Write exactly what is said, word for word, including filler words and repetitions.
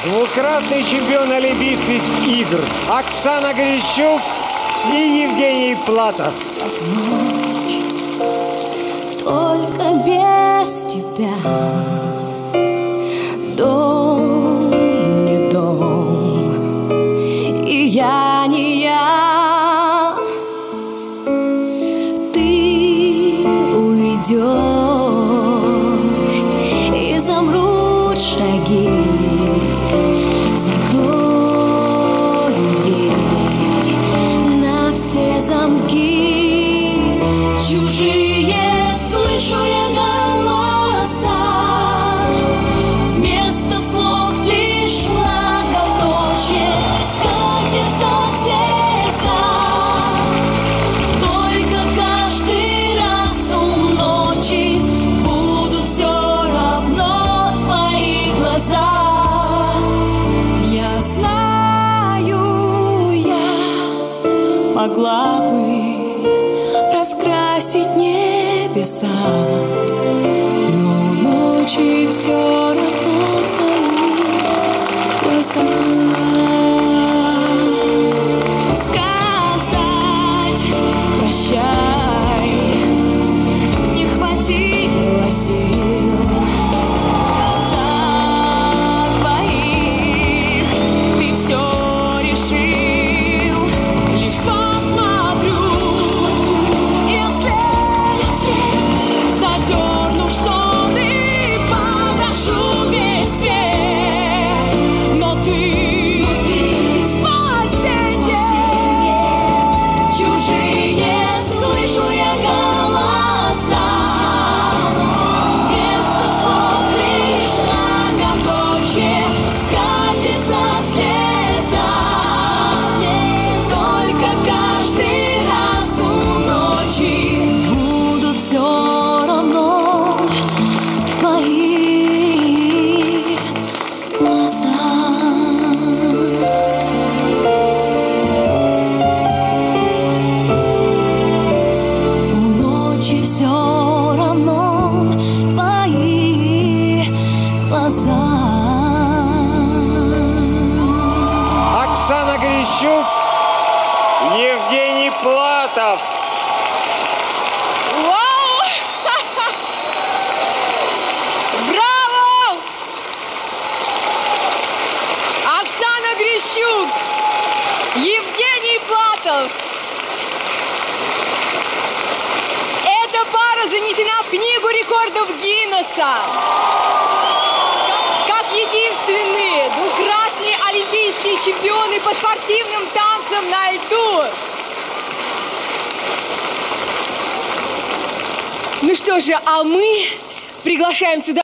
Двукратный чемпион Олимпийских игр Оксана Грищук и Евгений Платов. Ночь, только без тебя. Дом не дом, и я не я. Ты уйдешь, и замрут шаги. Закрою дверь на все замки. Чужие слышу я голоса, вместо слов лишь многоточие. Скатится слеза, только каждый раз у ночи будут все равно твои глаза. Я знаю, я могла бы раскрасить небеса, но ночи все равно твои глаза. Сказать прощай не хватило сил. За двоих ты все решил. Лишь посмотрю, задерну шторы, погашу весь свет, но ты спасенье. Чужие слышу я голоса, вместо слов лишь многоточие. Скатится слеза, только каждый раз у ночи будут все равно твои глаза. У ночи все равно твои глаза. Оксана Грищук, Евгений Платов. Вау! Браво! Оксана Грищук, Евгений Платов. Эта пара занесена в книгу рекордов Гиннесса как единственные двукратные олимпийские чемпионы по спортивным танцам на льду. Ну что же, а мы приглашаем сюда